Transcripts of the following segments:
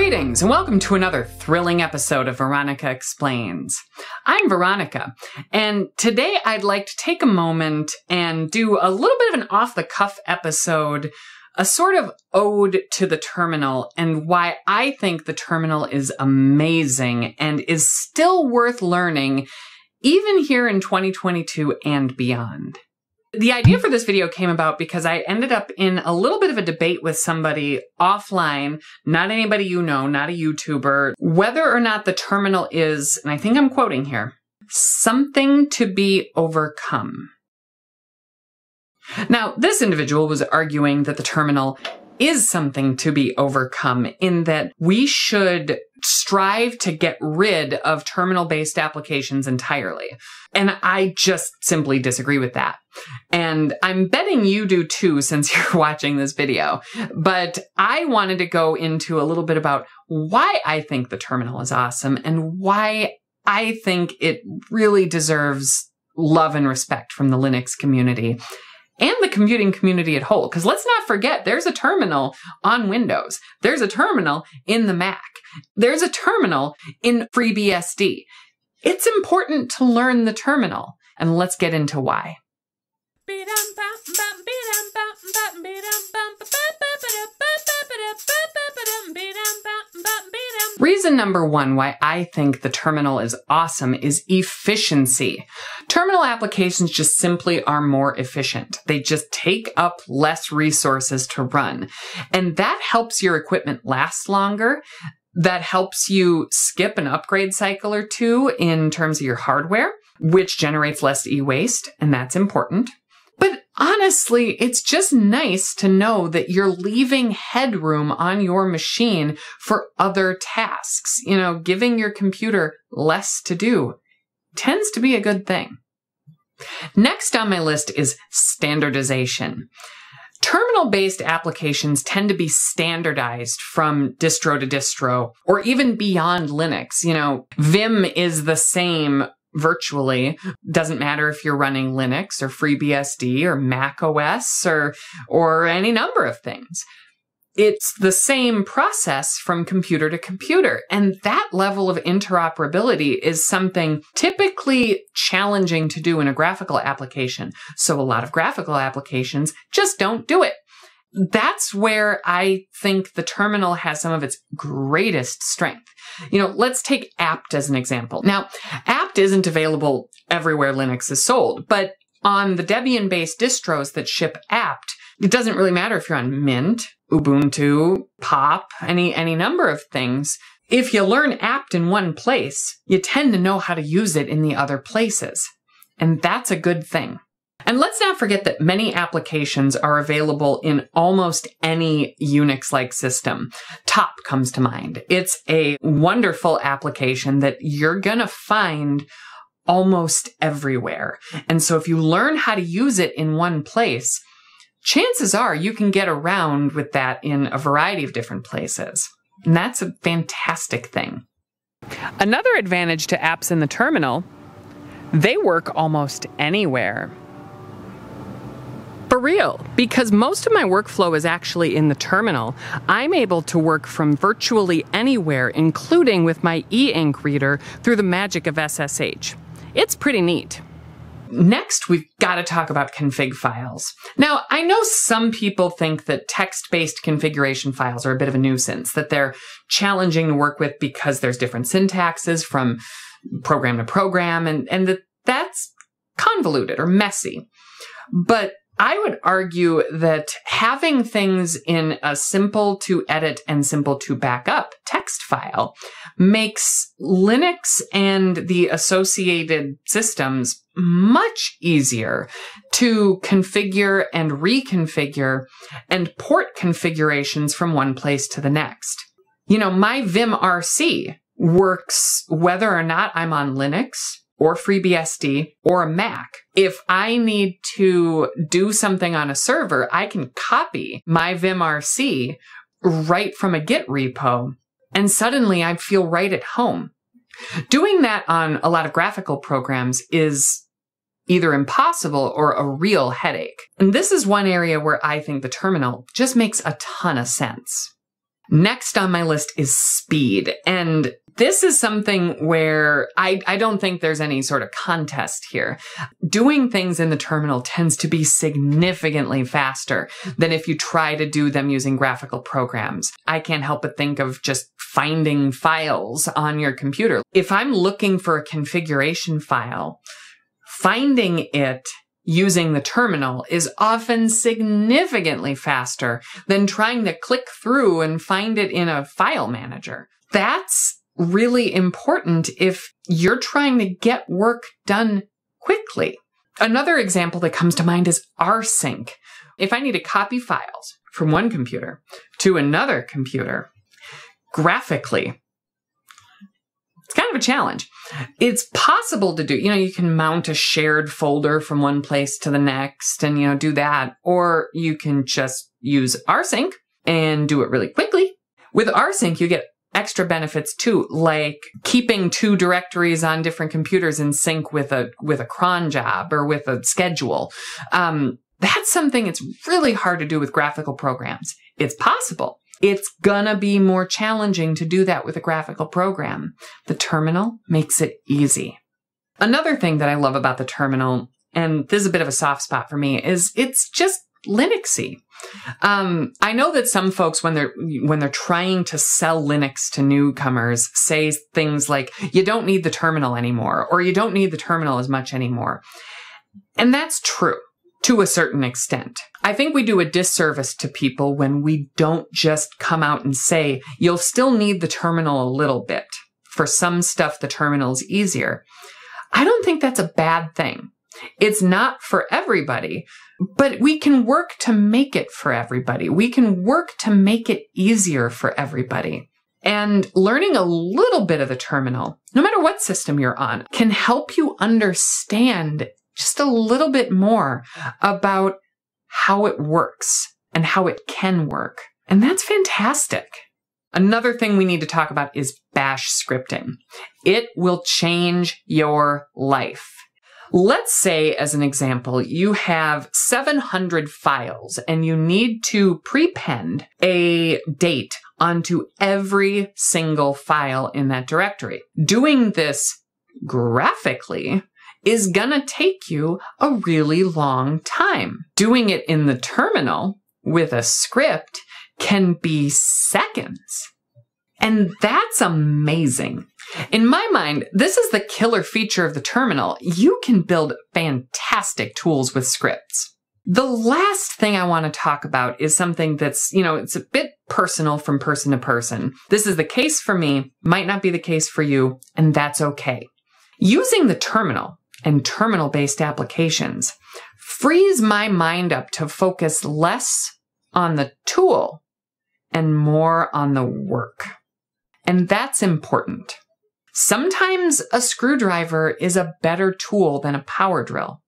Greetings and welcome to another thrilling episode of Veronica Explains. I'm Veronica, and today I'd like to take a moment and do a little bit of an off-the-cuff episode, a sort of ode to the terminal and why I think the terminal is amazing and is still worth learning even here in 2022 and beyond. The idea for this video came about because I ended up in a little bit of a debate with somebody offline, not anybody you know, not a YouTuber, whether or not the terminal is, and I think I'm quoting here, something to be overcome. Now, this individual was arguing that the terminal is something to be overcome in that we should strive to get rid of terminal-based applications entirely. And I just simply disagree with that. And I'm betting you do too, since you're watching this video. But I wanted to go into a little bit about why I think the terminal is awesome and why I think it really deserves love and respect from the Linux community and the computing community at whole. Because let's not forget, there's a terminal on Windows. There's a terminal in the Mac. There's a terminal in FreeBSD. It's important to learn the terminal, and let's get into why. Reason number one why I think the terminal is awesome is efficiency. Terminal applications just simply are more efficient. They just take up less resources to run. And that helps your equipment last longer. That helps you skip an upgrade cycle or two in terms of your hardware, which generates less e-waste, and that's important. But honestly, it's just nice to know that you're leaving headroom on your machine for other tasks. You know, giving your computer less to do tends to be a good thing. Next on my list is standardization. Terminal-based applications tend to be standardized from distro to distro, or even beyond Linux. You know, Vim is the same virtually. Doesn't matter if you're running Linux or FreeBSD or Mac OS or any number of things. It's the same process from computer to computer. And that level of interoperability is something typically challenging to do in a graphical application. So a lot of graphical applications just don't do it. That's where I think the terminal has some of its greatest strength. You know, let's take apt as an example. Now, apt isn't available everywhere Linux is sold, but on the Debian-based distros that ship apt, it doesn't really matter if you're on Mint, Ubuntu, Pop, any number of things. If you learn apt in one place, you tend to know how to use it in the other places. And that's a good thing. And let's not forget that many applications are available in almost any Unix-like system. Top comes to mind. It's a wonderful application that you're gonna find almost everywhere. And so if you learn how to use it in one place, chances are you can get around with that in a variety of different places. And that's a fantastic thing. Another advantage to apps in the terminal, they work almost anywhere. For real, because most of my workflow is actually in the terminal, I'm able to work from virtually anywhere, including with my e-ink reader through the magic of SSH. It's pretty neat. Next, we've got to talk about config files. Now, I know some people think that text-based configuration files are a bit of a nuisance, that they're challenging to work with because there's different syntaxes from program to program, and that's convoluted or messy. But I would argue that having things in a simple to edit and simple to backup text file makes Linux and the associated systems much easier to configure and reconfigure and port configurations from one place to the next. You know, my vimrc works whether or not I'm on Linux or FreeBSD, or a Mac. If I need to do something on a server, I can copy my vimrc right from a Git repo, and suddenly I feel right at home. Doing that on a lot of graphical programs is either impossible or a real headache. And this is one area where I think the terminal just makes a ton of sense. Next on my list is speed. And this is something where I don't think there's any sort of contest here. Doing things in the terminal tends to be significantly faster than if you try to do them using graphical programs. I can't help but think of just finding files on your computer. If I'm looking for a configuration file, finding it using the terminal is often significantly faster than trying to click through and find it in a file manager. That's really important if you're trying to get work done quickly. Another example that comes to mind is rsync. If I need to copy files from one computer to another computer, graphically, it's kind of a challenge. It's possible to do, you can mount a shared folder from one place to the next and, do that. Or you can just use rsync and do it really quickly. With rsync, you get extra benefits too, like keeping two directories on different computers in sync with a cron job or with a schedule. That's something it's really hard to do with graphical programs. It's possible. It's gonna be more challenging to do that with a graphical program. The terminal makes it easy. Another thing that I love about the terminal, and this is a bit of a soft spot for me, is it's just Linuxy. I know that some folks, when they're trying to sell Linux to newcomers, say things like, you don't need the terminal anymore, or you don't need the terminal as much anymore. And that's true to a certain extent. I think we do a disservice to people when we don't just come out and say, you'll still need the terminal a little bit. For some stuff, the terminal is easier. I don't think that's a bad thing. It's not for everybody, but we can work to make it for everybody. We can work to make it easier for everybody. And learning a little bit of the terminal, no matter what system you're on, can help you understand just a little bit more about how it works and how it can work. And that's fantastic. Another thing we need to talk about is bash scripting. It will change your life. Let's say, as an example, you have 700 files and you need to prepend a date onto every single file in that directory. Doing this graphically is gonna take you a really long time. Doing it in the terminal with a script can be seconds. And that's amazing. In my mind, this is the killer feature of the terminal. You can build fantastic tools with scripts. The last thing I want to talk about is something that's, it's a bit personal from person to person. This is the case for me, might not be the case for you, and that's okay. Using the terminal and terminal-based applications frees my mind up to focus less on the tool and more on the work. And that's important. Sometimes a screwdriver is a better tool than a power drill.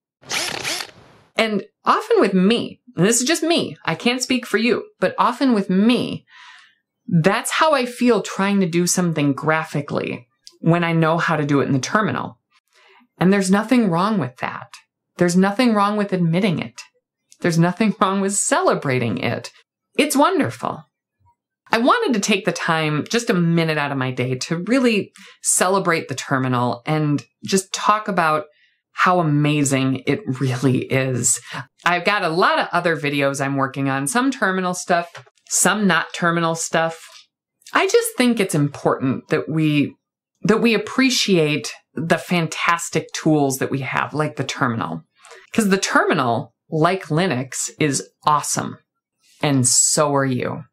And often with me, and this is just me, I can't speak for you, but often with me, that's how I feel trying to do something graphically when I know how to do it in the terminal. And there's nothing wrong with that. There's nothing wrong with admitting it. There's nothing wrong with celebrating it. It's wonderful. I wanted to take the time, just a minute out of my day, to really celebrate the terminal and just talk about how amazing it really is. I've got a lot of other videos I'm working on, some terminal stuff, some not terminal stuff. I just think it's important that we appreciate the fantastic tools that we have, like the terminal. Because the terminal, like Linux, is awesome. And so are you.